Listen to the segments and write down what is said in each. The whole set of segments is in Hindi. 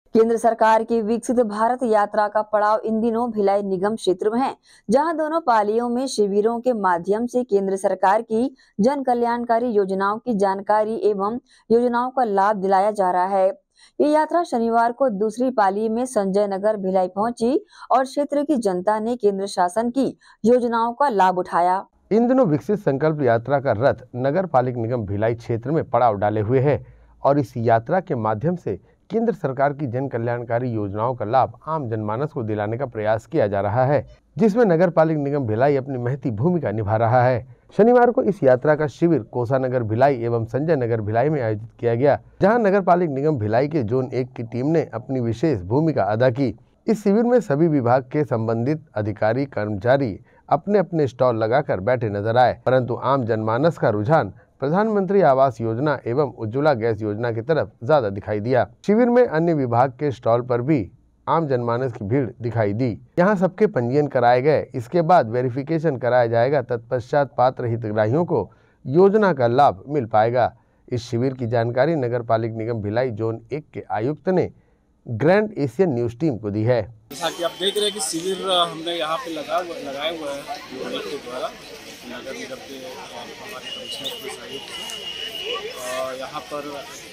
केंद्र सरकार की विकसित भारत यात्रा का पड़ाव इन दिनों भिलाई निगम क्षेत्र में है, जहां दोनों पालियों में शिविरों के माध्यम से केंद्र सरकार की जन कल्याणकारी योजनाओं की जानकारी एवं योजनाओं का लाभ दिलाया जा रहा है। ये यात्रा शनिवार को दूसरी पाली में संजय नगर भिलाई पहुंची और क्षेत्र की जनता ने केंद्र शासन की योजनाओं का लाभ उठाया। इन दिनों विकसित संकल्प यात्रा का रथ नगर पालिक निगम भिलाई क्षेत्र में पड़ाव डाले हुए है और इस यात्रा के माध्यम से केंद्र सरकार की जन कल्याणकारी योजनाओं का लाभ आम जनमानस को दिलाने का प्रयास किया जा रहा है, जिसमें नगर पालिक निगम भिलाई अपनी महती भूमिका निभा रहा है। शनिवार को इस यात्रा का शिविर कोसानगर भिलाई एवं संजय नगर भिलाई में आयोजित किया गया, जहां नगर पालिक निगम भिलाई के जोन 1 की टीम ने अपनी विशेष भूमिका अदा की। इस शिविर में सभी विभाग के संबंधित अधिकारी कर्मचारी अपने अपने स्टॉल लगाकर बैठे नजर आए, परंतु आम जनमानस का रुझान प्रधानमंत्री आवास योजना एवं उज्ज्वला गैस योजना की तरफ ज्यादा दिखाई दिया। शिविर में अन्य विभाग के स्टॉल पर भी आम जनमानस की भीड़ दिखाई दी। यहाँ सबके पंजीयन कराए गए, इसके बाद वेरिफिकेशन कराया जाएगा, तत्पश्चात पात्र हितग्राहियों को योजना का लाभ मिल पाएगा। इस शिविर की जानकारी नगर पालिक निगम भिलाई जोन 1 के आयुक्त ने ग्रैंड एशियन न्यूज टीम को दी है। जैसा कि आप देख रहे हैं कि शिविर हमने यहाँ पे लगाए हुए हैं के द्वारा नगर निगम के हमारे कमिश्नर के सहयोग से, और यहाँ पर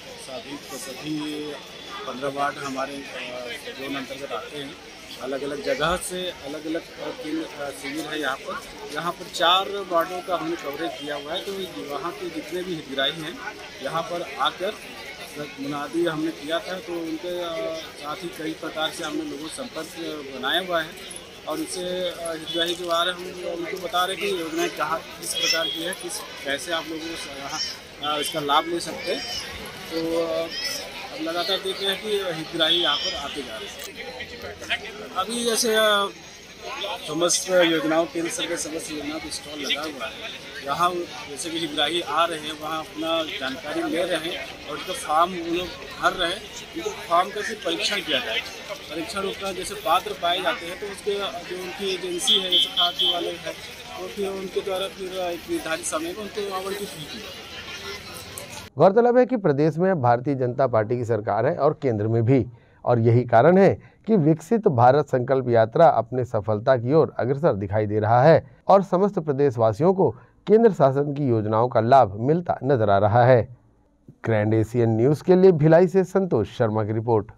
सभी 15 वार्ड हमारे जोन अंतर्गत आते हैं। अलग अलग जगह से अलग अलग शिविर है यहाँ पर 4 वार्डों का हमने कवरेज किया हुआ है। तो वहाँ के जितने भी हितग्राही हैं यहाँ पर आकर मुनादी हमने किया था, तो उनके साथ ही कई प्रकार से हमने लोगों से संपर्क बनाया हुआ है और इससे हितग्राही जो आ रहे हैं हम उनको बता रहे हैं कि योजनाएं कहाँ किस प्रकार की है, कैसे आप लोगों को यहाँ इसका लाभ ले सकते हैं। तो अब लगातार देख रहे हैं कि हितग्राही यहाँ पर आते जा रहे हैं। अभी जैसे समस्त योजनाओं केंद्र सरकार समस्त योजनाओं का स्टॉल लगा हुआ है, यहाँ जैसे कि हितग्राही आ रहे हैं वहाँ अपना जानकारी ले रहे हैं और उनका फॉर्म वो लोग भर रहे हैं। उनको फॉर्म का सिर्फ परीक्षण किया जाए, परीक्षण उसका जैसे पात्र पाए जाते हैं तो उसके जो उनकी एजेंसी है जैसे खाद्य वाले हैं तो फिर उनके द्वारा फिर एक निर्धारित समय में उनको आवंटित की। गौरतलब है कि प्रदेश में भारतीय जनता पार्टी की सरकार है और केंद्र में भी, और यही कारण है कि विकसित भारत संकल्प यात्रा अपने सफलता की ओर अग्रसर दिखाई दे रहा है और समस्त प्रदेशवासियों को केंद्र शासन की योजनाओं का लाभ मिलता नजर आ रहा है। ग्रैंड एशियन न्यूज के लिए भिलाई से संतोष शर्मा की रिपोर्ट।